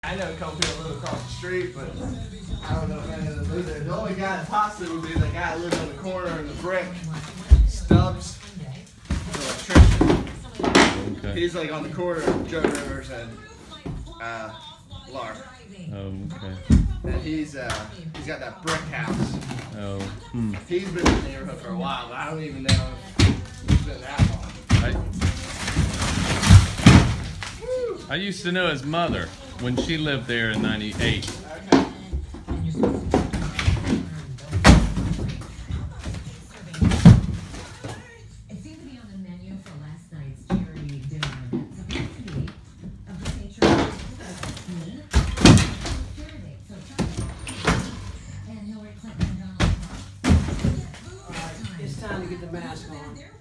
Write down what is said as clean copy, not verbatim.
I know a couple people live across the street, but I don't know if any of them live there. The only guy that possibly would be the guy that lived on the corner in the brick. Stubbs, the electrician. Okay. He's like on the corner of Joe Rivers and Lark. Oh, okay. And he's got that brick house. Oh. He's been in the neighborhood for a while, but I don't even know if it's been that long. I used to know his mother when she lived there in '98. Okay. It seemed to be on the menu for last night's charity dinner event. Publicity of the nature of charity. So and Hillary Clinton and Donald Trump. All right, it's time to get the mask on.